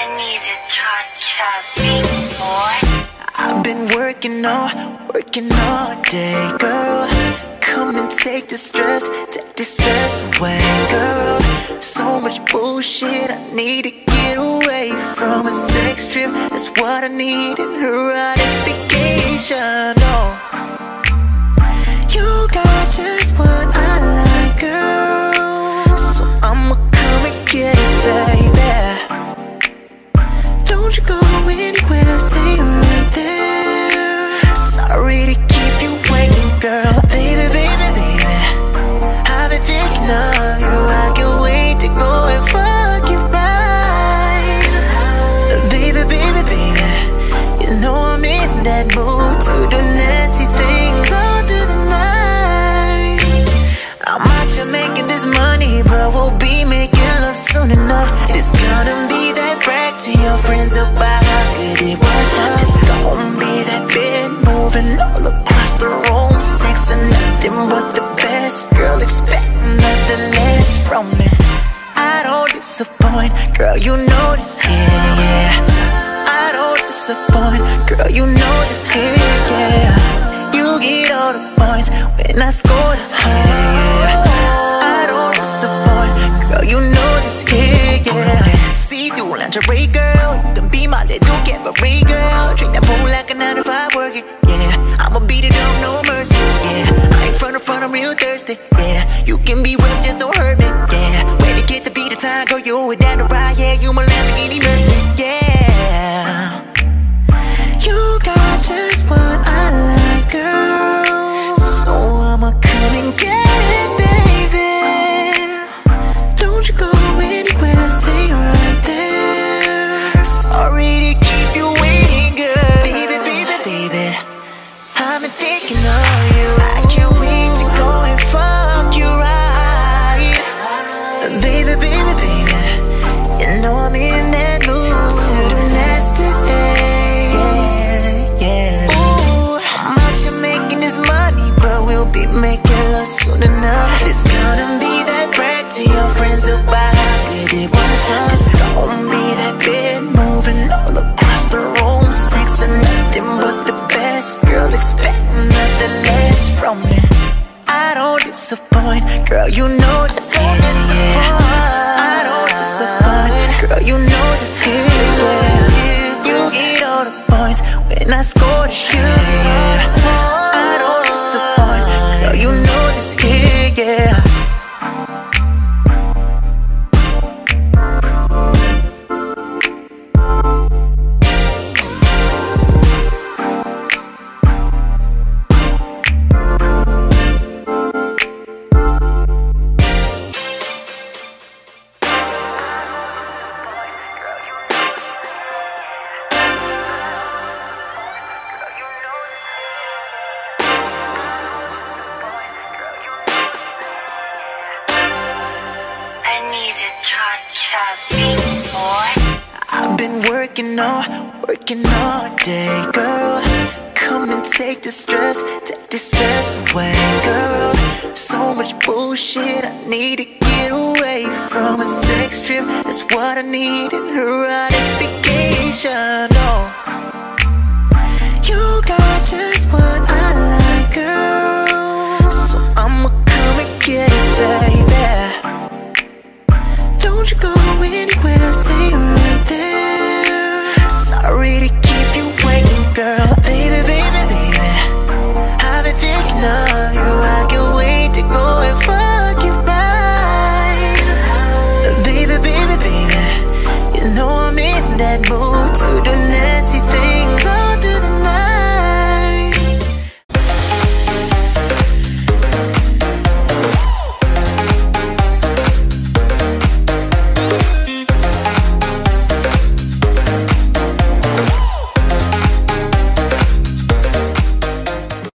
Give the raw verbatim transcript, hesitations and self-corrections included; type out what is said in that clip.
need a cha-cha beat, boy. I've been working all, working all day, girl. Come and take the stress, take the stress away, girl. So much bullshit, I need to get away from a sex trip. That's what I need in her ratification. Oh, you got just what I like, girl. So I'ma come and get it, baby. Don't you go anywhere, stay right there. Sorry to keep you waiting, girl. Baby, baby, baby, I've been thinking of you. I can't wait to go and fuck you right. Baby, baby, baby, you know I'm in that mood to do nasty things all through the night. I'm out here making this money, but we'll be making love soon enough. It's gonna be that brag to your friends about how good it was. It's gonna be that bed moving all across the room, sex and nothing but the best. Girl, expect nothing less from me. I don't disappoint, girl, you know this here, yeah. I don't disappoint, girl, you know this here, yeah. You get all the points when I score this here, yeah. I don't disappoint, girl, you know this here, yeah. See-through lingerie, girl, you can be my little Cabaret, girl. Drink that pool like a nine to five working, yeah. I'ma beat it up, no mercy, yeah. I ain't front of front, I'm real thirsty, yeah. You can be rough, just don't hurt me, yeah. When it get to be the time, girl, you were down to ride, yeah. You my Lamborghini Mercy, yeah. You got just what I like, girl. So I'ma come and get it, baby. Don't you go anywhere, stay right there. Sorry to keep you waiting, girl. Baby, baby, baby, I've been thinking of you. I can't wait to go and fuck you right. Baby, baby, baby, you know I'm in that mood to do nasty things, yeah, yeah. Ooh, I'm out here making this money, but we'll be making love soon enough. It's gonna be that brag to your friends about how good it was. It's gonna be that bed moving all across the room, sex and nothing but the best. Girl, expect nothing less from me. I don't disappoint, girl, you know this here, yeah. I don't disappoint, girl, you know this here, yeah. You get all the points when I score this here, yeah. I don't disappoint, girl, you know this here, yeah. I've been working all, working all day, girl. Come and take the stress, take the stress away, girl. So much bullshit, I need to get away from a sex trip. That's what I need in her ratification. Oh, you got just what I like, girl. So I'ma come and get it, baby.